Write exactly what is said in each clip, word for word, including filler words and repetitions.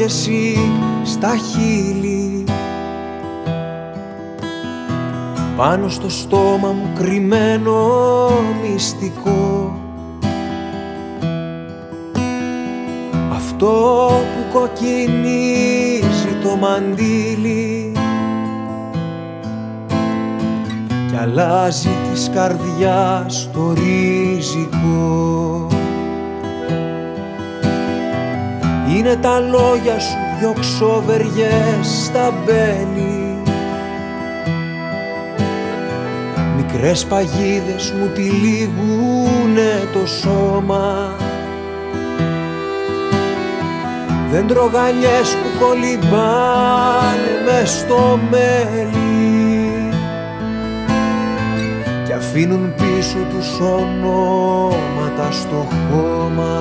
υπόσχεση στα χείλη. Πάνω στο στόμα μου κρυμμένο μυστικό, αυτό που κοκκινίζει το μαντίλι κι αλλάζει της καρδιάς το ριζικό. Είναι τα λόγια σου δυο ξοβεριές στα μπέλη, μικρές παγίδες μου τυλίγουνε το σώμα, δεντρογαλιές που κολυμπάνε μες στο μέλι κι αφήνουν πίσω τους ονόματα στο χώμα.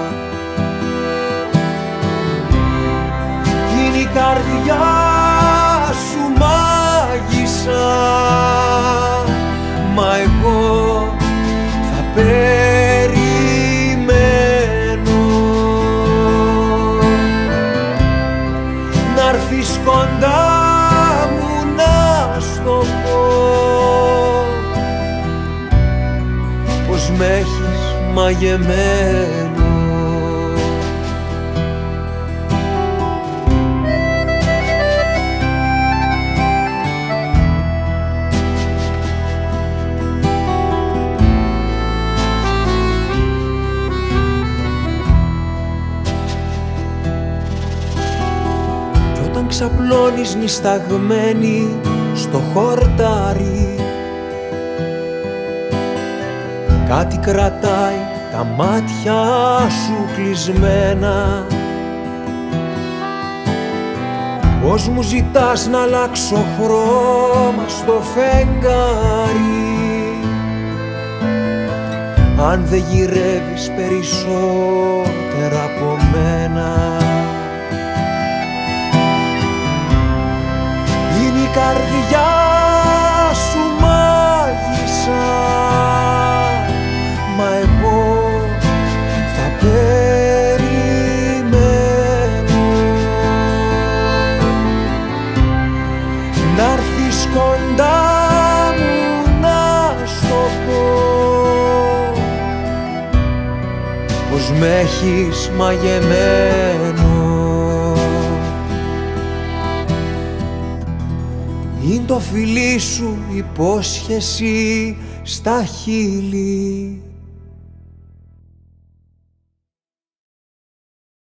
Είναι η καρδιά σου μάγισσα, μα εγώ θα περιμένω να'ρθείς κοντά μου να στο πω πως μ' έχεις μαγεμένο. Ξαπλώνεις νησταγμένη στο χορτάρι, κάτι κρατάει τα μάτια σου κλεισμένα. Πώς μου ζητάς να αλλάξω χρώμα στο φεγγάρι, αν δεν γυρεύεις περισσότερα από μένα. Η καρδιά σου μάγισσα, μα εγώ θα περιμένω να'ρθείς κοντά μου να στο πω πως μ' έχεις μαγεμένο. Είναι το φιλί σου υπόσχεση στα χείλη.